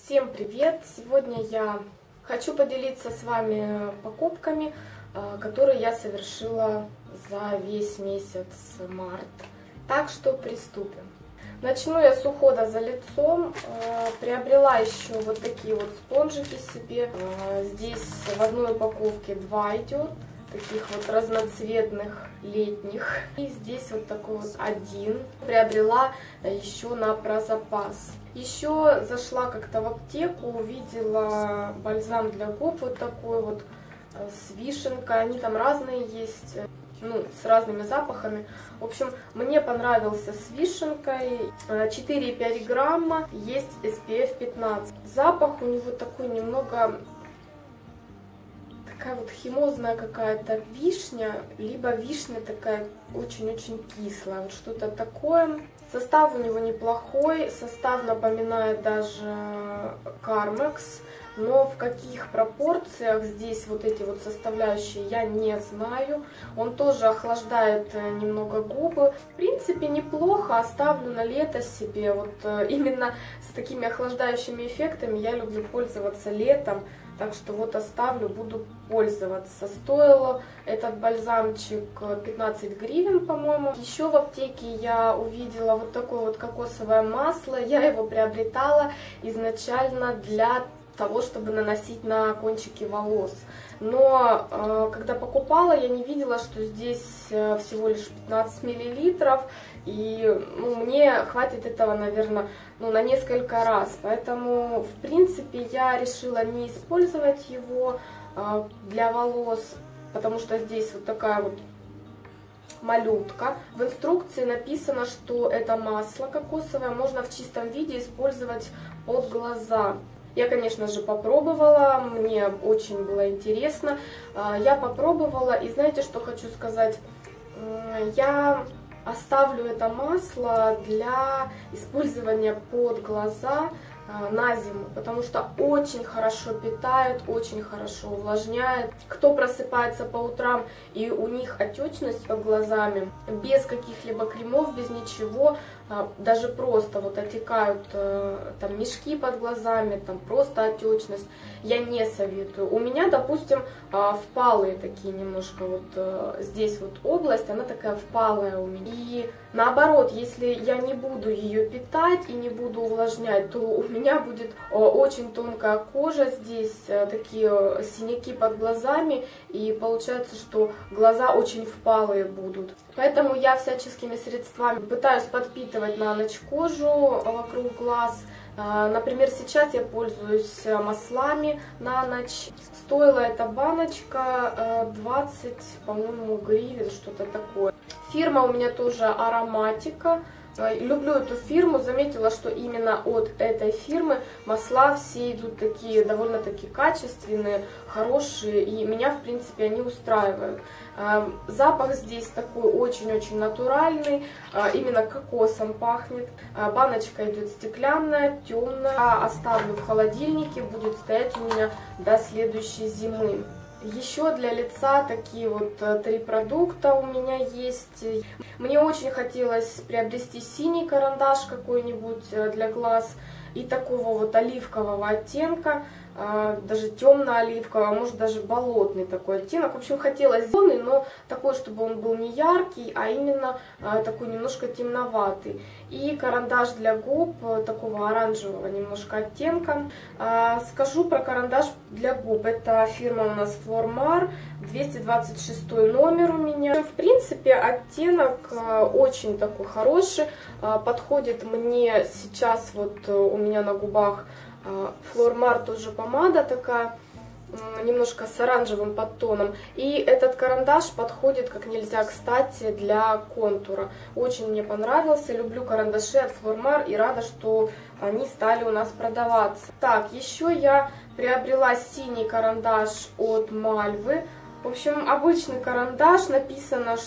Всем привет! Сегодня я хочу поделиться с вами покупками, которые я совершила за весь месяц март. Так что приступим. Начну я с ухода за лицом. Приобрела еще вот такие вот спонжики себе. Здесь в одной упаковке 2 идет, таких вот разноцветных летних. И здесь вот такой вот один. Приобрела еще на прозапас. Еще зашла как-то в аптеку, увидела бальзам для губ вот такой вот с вишенкой. Они там разные есть, с разными запахами. В общем, мне понравился с вишенкой. 4,5 грамма, есть SPF 15. Запах у него такой немного, такая вот химозная какая-то вишня, либо вишня такая очень-очень кислая, вот что-то такое. Состав у него неплохой, состав напоминает даже Carmex, но в каких пропорциях здесь вот эти вот составляющие я не знаю. Он тоже охлаждает немного губы. В принципе, неплохо, оставлю на лето себе. Вот именно с такими охлаждающими эффектами я люблю пользоваться летом. Так что вот оставлю, буду пользоваться. Стоил этот бальзамчик 15 гривен, по-моему. Еще в аптеке я увидела вот такое вот кокосовое масло. Я его приобретала изначально для того, чтобы наносить на кончики волос. Но когда покупала, я не видела, что здесь всего лишь 15 миллилитров. И мне хватит этого, наверное, на несколько раз. Поэтому, в принципе, я решила не использовать его для волос, потому что здесь вот такая вот малютка. В инструкции написано, что это масло кокосовое можно в чистом виде использовать под глаза. Я, конечно же, попробовала, мне очень было интересно. Я попробовала, и знаете, что хочу сказать? Я оставлю это масло для использования под глаза на зиму, потому что очень хорошо питает, очень хорошо увлажняет. Кто просыпается по утрам и у них отечность под глазами, без каких-либо кремов, без ничего, даже просто вот отекают там мешки под глазами, там просто отечность, я не советую. У меня, допустим, впалые такие немножко вот здесь вот область, она такая впалая у меня. И наоборот, если я не буду ее питать и не буду увлажнять, то у меня будет очень тонкая кожа здесь, такие синяки под глазами, и получается, что глаза очень впалые будут. Поэтому я всяческими средствами пытаюсь подпитывать на ночь кожу вокруг глаз. Например, сейчас я пользуюсь маслами на ночь. Стоила эта баночка 20, по-моему, гривен, что-то такое. Фирма у меня тоже Ароматика. Люблю эту фирму, заметила, что именно от этой фирмы масла все идут такие довольно-таки качественные, хорошие, и меня, в принципе, они устраивают. Запах здесь такой очень-очень натуральный, именно кокосом пахнет. Баночка идет стеклянная, темная, оставлю в холодильнике, будет стоять у меня до следующей зимы. Еще для лица такие вот 3 продукта у меня есть. Мне очень хотелось приобрести синий карандаш какой-нибудь для глаз и такого вот оливкового оттенка, даже темно-оливкового, может даже болотный такой оттенок. В общем, хотелось зеленый, но такой, чтобы он был не яркий, а именно такой немножко темноватый. И карандаш для губ такого оранжевого немножко оттенка. Скажу про карандаш для губ. Это фирма у нас Flormar, 226 номер у меня. В принципе, оттенок очень такой хороший, подходит мне сейчас. Вот у меня на губах Flormar тоже помада такая, немножко с оранжевым подтоном. И этот карандаш подходит как нельзя кстати для контура. Очень мне понравился. Люблю карандаши от Flormar и рада, что они стали у нас продаваться. Так, еще я приобрела синий карандаш от Мальвы. В общем, обычный карандаш, написано,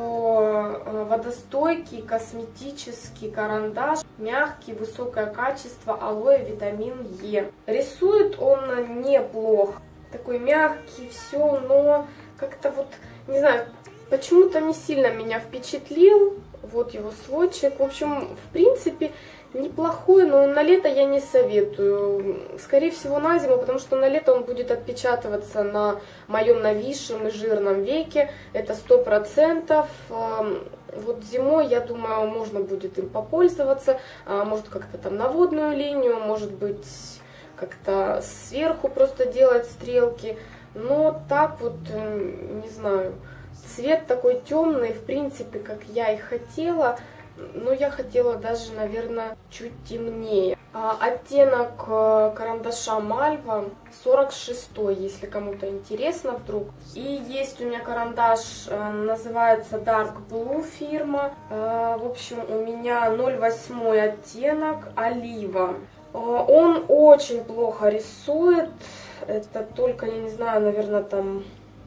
что водостойкий косметический карандаш, мягкий, высокое качество, алоэ, витамин Е. Рисует он неплохо, такой мягкий, все, но как-то вот, не знаю, почему-то не сильно меня впечатлил. Вот его сводчик. В общем, в принципе, неплохой, но на лето я не советую. Скорее всего, на зиму, потому что на лето он будет отпечатываться на моем нависшем и жирном веке. Это 100%. Вот зимой, я думаю, можно будет им попользоваться. Может, как-то там на водную линию, может быть, как-то сверху просто делать стрелки. Но так вот, не знаю, цвет такой темный, в принципе, как я и хотела. Но я хотела даже, наверное, чуть темнее. Оттенок карандаша Мальва 46, если кому-то интересно вдруг. И есть у меня карандаш, называется Dark Blue фирма. В общем, у меня 0,8 оттенок Олива. Он очень плохо рисует. Это только, я не знаю, наверное, там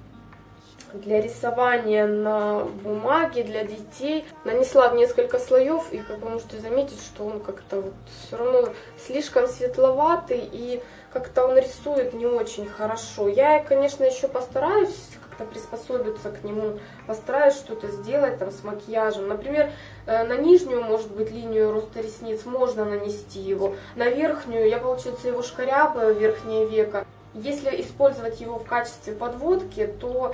для рисования на бумаге для детей. Нанесла в несколько слоев, и как вы можете заметить, что он как-то вот все равно слишком светловатый, и как-то он рисует не очень хорошо. Я, конечно, еще постараюсь как-то приспособиться к нему, постараюсь что-то сделать там с макияжем. Например, на нижнюю, может быть, линию роста ресниц можно нанести его, на верхнюю я, получается, его шкарябаю, верхнее веко. Если использовать его в качестве подводки, то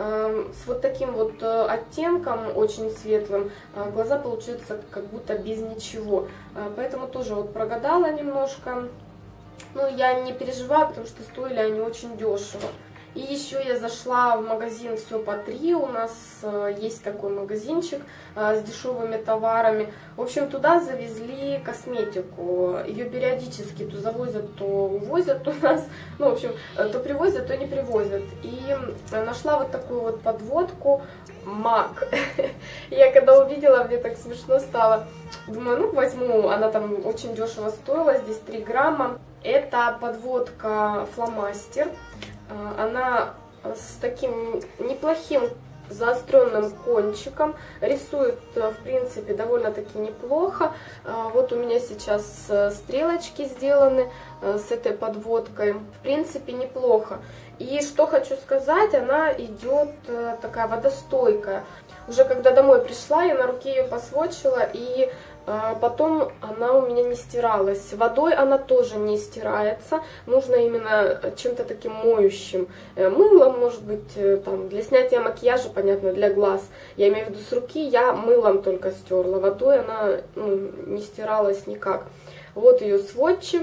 с вот таким вот оттенком, очень светлым, глаза получаются как будто без ничего. Поэтому тоже вот прогадала немножко. Но я не переживаю, потому что стоили они очень дешево. И еще я зашла в магазин «Все по 3», у нас есть такой магазинчик с дешевыми товарами. В общем, туда завезли косметику, ее периодически то завозят, то увозят у нас. Ну, в общем, то привозят, то не привозят. И нашла вот такую вот подводку MAC. Я когда увидела, мне так смешно стало. Думаю, ну возьму, она там очень дешево стоила, здесь 3 грамма. Это подводка фломастер. Она с таким неплохим заостренным кончиком, рисует, в принципе, довольно-таки неплохо. Вот у меня сейчас стрелочки сделаны с этой подводкой, в принципе, неплохо. И что хочу сказать, она идет такая водостойкая. Уже когда домой пришла, я на руке ее посводчила, и потом она у меня не стиралась. Водой она тоже не стирается. Нужно именно чем-то таким моющим. Мылом, может быть, там, для снятия макияжа, понятно, для глаз. Я имею в виду с руки, я мылом только стерла. Водой она не стиралась никак. Вот ее сводчи.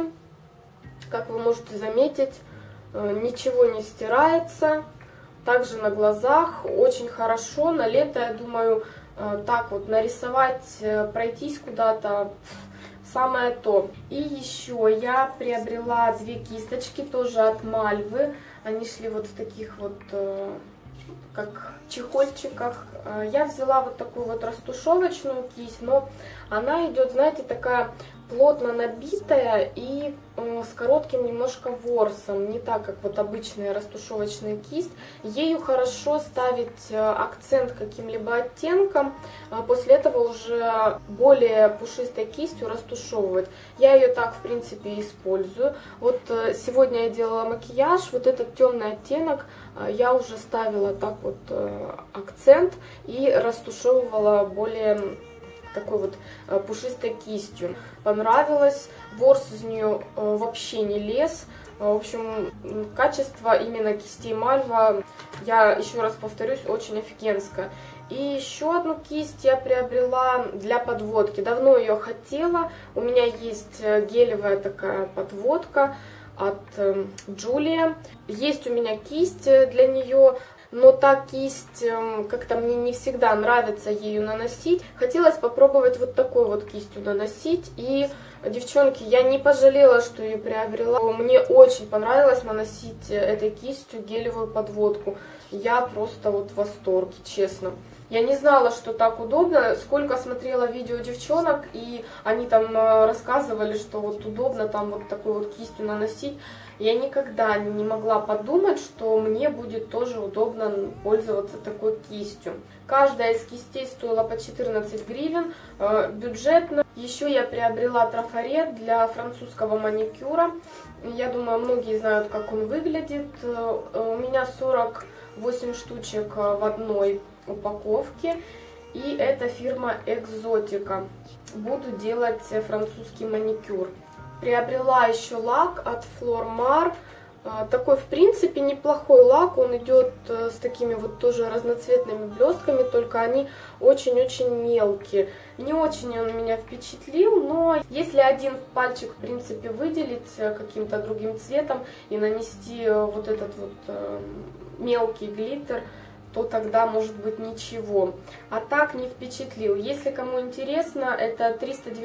Как вы можете заметить, ничего не стирается. Также на глазах очень хорошо. На лето, я думаю, так вот нарисовать, пройтись куда-то, самое то. И еще я приобрела 2 кисточки, тоже от Мальвы. Они шли вот в таких вот, как чехольчиках. Я взяла вот такую вот растушевочную кисть, но она идет, знаете, такая плотно набитая и с коротким немножко ворсом, не так, как вот обычная растушевочная кисть. Ею хорошо ставить акцент каким-либо оттенком, после этого уже более пушистой кистью растушевывать. Я ее так, в принципе, использую. Вот сегодня я делала макияж, вот этот темный оттенок я уже ставила так вот акцент и растушевывала более такой вот пушистой кистью. Понравилось, ворс из нее вообще не лез. В общем, качество именно кистей Мальва, я еще раз повторюсь, очень офигенское. И еще одну кисть я приобрела для подводки. Давно ее хотела. У меня есть гелевая такая подводка от Julia. Есть у меня кисть для нее. Но та кисть как-то мне не всегда нравится ею наносить. Хотелось попробовать вот такой вот кистью наносить. И, девчонки, я не пожалела, что ее приобрела. Мне очень понравилось наносить этой кистью гелевую подводку. Я просто вот в восторге, честно. Я не знала, что так удобно. Сколько смотрела видео девчонок, и они там рассказывали, что вот удобно там вот такой вот кистью наносить. Я никогда не могла подумать, что мне будет тоже удобно пользоваться такой кистью. Каждая из кистей стоила по 14 гривен, бюджетно. Еще я приобрела трафарет для французского маникюра. Я думаю, многие знают, как он выглядит. У меня 48 штучек в одной упаковке. И это фирма Экзотика. Буду делать французский маникюр. Приобрела еще лак от Flormar. Такой, в принципе, неплохой лак. Он идет с такими вот тоже разноцветными блестками, только они очень-очень мелкие. Не очень он меня впечатлил, но если один пальчик, в принципе, выделить каким-то другим цветом и нанести вот этот вот мелкий глиттер, то тогда может быть ничего. А так не впечатлил. Если кому интересно, это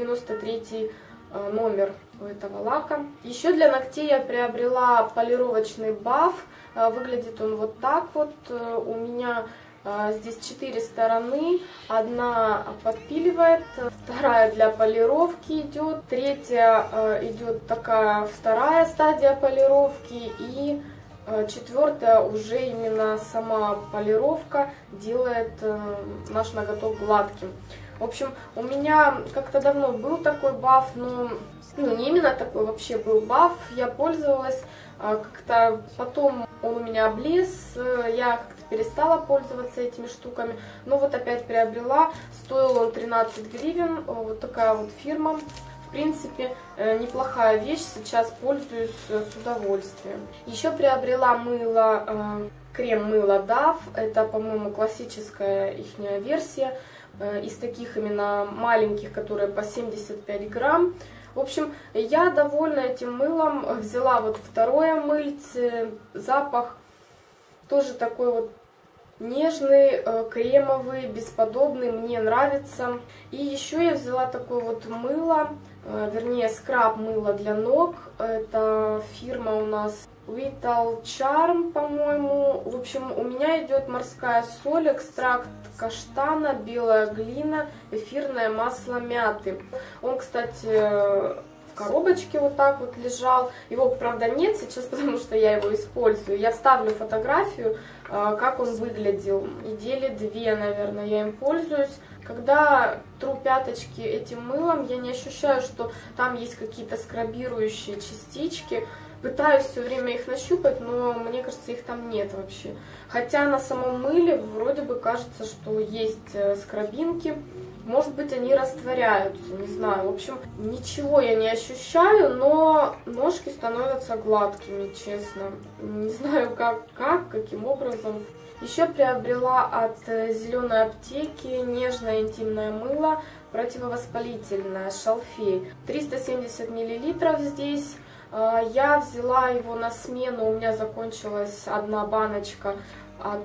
393 номер у этого лака. Еще для ногтей я приобрела полировочный баф. Выглядит он вот так вот. У меня здесь 4 стороны. Одна подпиливает, вторая для полировки идет, третья идет такая вторая стадия полировки, и четвертая уже именно сама полировка делает наш ноготок гладким. В общем, у меня как-то давно был такой баф, но не именно такой, вообще был баф. Я пользовалась, как-то потом он у меня облез, я как-то перестала пользоваться этими штуками. Но вот опять приобрела, стоил он 13 гривен, вот такая вот фирма. В принципе, неплохая вещь, сейчас пользуюсь с удовольствием. Еще приобрела мыло, крем-мыло Dove, это, по-моему, классическая ихняя версия, из таких именно маленьких, которые по 75 грамм. В общем, я довольна этим мылом, взяла вот второе мыльце, запах тоже такой вот нежный, кремовый, бесподобный, мне нравится. И еще я взяла такое вот мыло, вернее скраб мыло для ног, это фирма у нас Vital Charm, по-моему. В общем, у меня идет морская соль, экстракт каштана, белая глина, эфирное масло мяты. Он, кстати, в коробочке вот так вот лежал. Его, правда, нет сейчас, потому что я его использую. Я вставлю фотографию, как он выглядел. Недели 2, наверное, я им пользуюсь. Когда тру пяточки этим мылом, я не ощущаю, что там есть какие-то скрабирующие частички. Пытаюсь все время их нащупать, но мне кажется, их там нет вообще. Хотя на самом мыле вроде бы кажется, что есть скрабинки. Может быть, они растворяются, не знаю. В общем, ничего я не ощущаю, но ножки становятся гладкими, честно. Не знаю, каким образом. Еще приобрела от зеленой аптеки нежное интимное мыло, противовоспалительное, шалфей. 370 мл здесь. Я взяла его на смену, у меня закончилась одна баночка от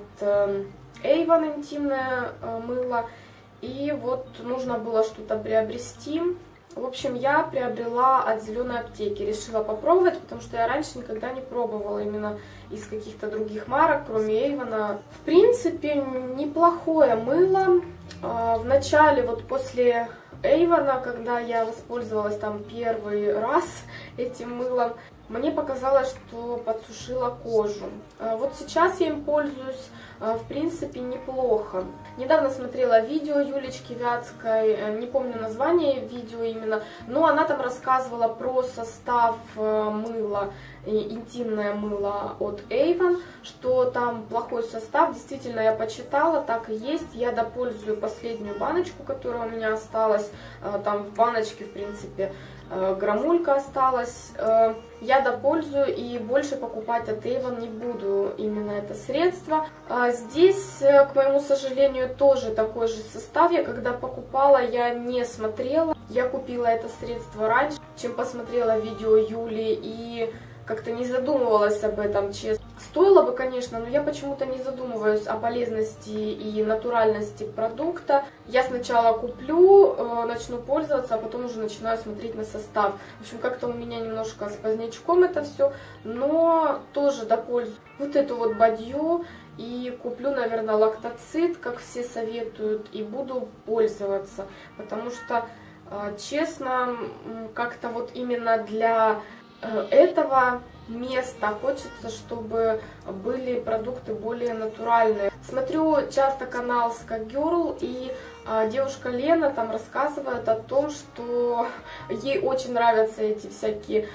Avon интимное мыло. И вот нужно было что-то приобрести. В общем, я приобрела от зеленой аптеки. Решила попробовать, потому что я раньше никогда не пробовала именно из каких-то других марок, кроме Avon. В принципе, неплохое мыло. В начале, вот после Avon, когда я воспользовалась там первый раз этим мылом, мне показалось, что подсушила кожу. Вот сейчас я им пользуюсь, в принципе, неплохо. Недавно смотрела видео Юлечки Вятской, не помню название видео именно, но она там рассказывала про состав мыла, интимное мыло от Avon, что там плохой состав. Действительно, я почитала, так и есть. Я допользую последнюю баночку, которая у меня осталась. Там в баночке, в принципе, граммулька осталась. Я допользую и больше покупать от Avon не буду именно это средство. Здесь, к моему сожалению, тоже такой же состав. Я когда покупала, я не смотрела. Я купила это средство раньше, чем посмотрела видео Юли, и как-то не задумывалась об этом, честно. Стоило бы, конечно, но я почему-то не задумываюсь о полезности и натуральности продукта. Я сначала куплю, начну пользоваться, а потом уже начинаю смотреть на состав. В общем, как-то у меня немножко с позднячком это все, но тоже допользуюсь вот эту вот бадью и куплю, наверное, лактоцит, как все советуют, и буду пользоваться, потому что, честно, как-то вот именно для этого места хочется, чтобы были продукты более натуральные. Смотрю часто канал Ska Girl, и девушка Лена там рассказывает о том, что ей очень нравятся эти всякие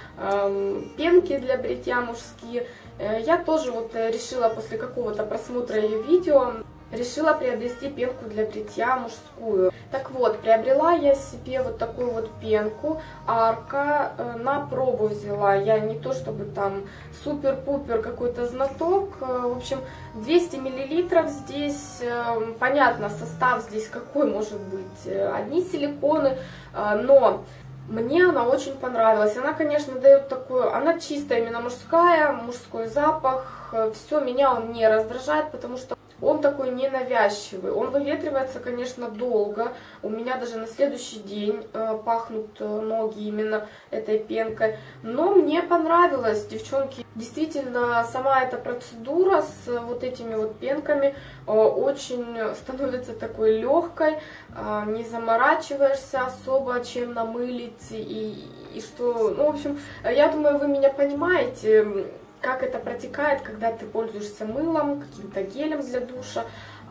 пенки для бритья мужские. Я тоже вот решила после какого-то просмотра ее видео решила приобрести пенку для бритья мужскую. Так вот, приобрела я себе вот такую вот пенку Арка, на пробу взяла. Я не то чтобы там супер-пупер какой-то знаток. В общем, 200 мл здесь, понятно, состав здесь какой может быть. Одни силиконы, но мне она очень понравилась. Она, конечно, дает такую, она чистая, именно мужская, мужской запах. Все, меня он не раздражает, потому что он такой ненавязчивый. Он выветривается, конечно, долго. У меня даже на следующий день пахнут ноги именно этой пенкой. Но мне понравилось, девчонки. Действительно, сама эта процедура с вот этими вот пенками очень становится такой легкой. Не заморачиваешься особо, чем намылить. И что, ну, в общем, я думаю, вы меня понимаете, как это протекает, когда ты пользуешься мылом, каким-то гелем для душа.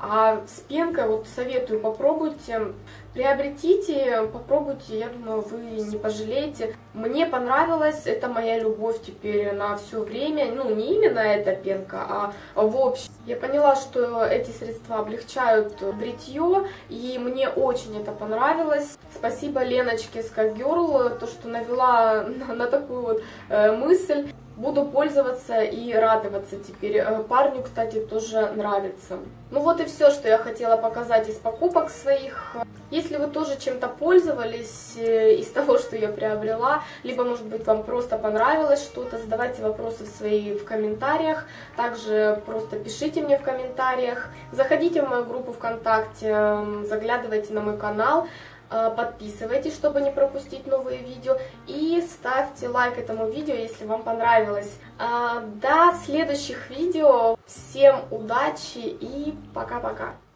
А с пенкой, вот советую, попробуйте, приобретите, попробуйте, я думаю, вы не пожалеете. Мне понравилось, это моя любовь теперь на все время, ну, не именно эта пенка, а в общем. Я поняла, что эти средства облегчают бритье, и мне очень это понравилось. Спасибо Леночке Sky Girl, то, что навела на такую вот мысль. Буду пользоваться и радоваться теперь. Парню, кстати, тоже нравится. Ну вот и все, что я хотела показать из покупок своих. Если вы тоже чем-то пользовались из того, что я приобрела, либо, может быть, вам просто понравилось что-то, задавайте вопросы свои в комментариях. Также просто пишите мне в комментариях. Заходите в мою группу ВКонтакте, заглядывайте на мой канал. Подписывайтесь, чтобы не пропустить новые видео, и ставьте лайк этому видео, если вам понравилось. До следующих видео, всем удачи и пока-пока!